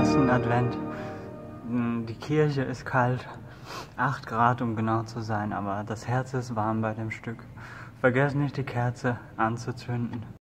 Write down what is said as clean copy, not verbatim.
ersten Advent. Die Kirche ist kalt, 8 Grad um genau zu sein, aber das Herz ist warm bei dem Stück. Vergesst nicht, die Kerze anzuzünden.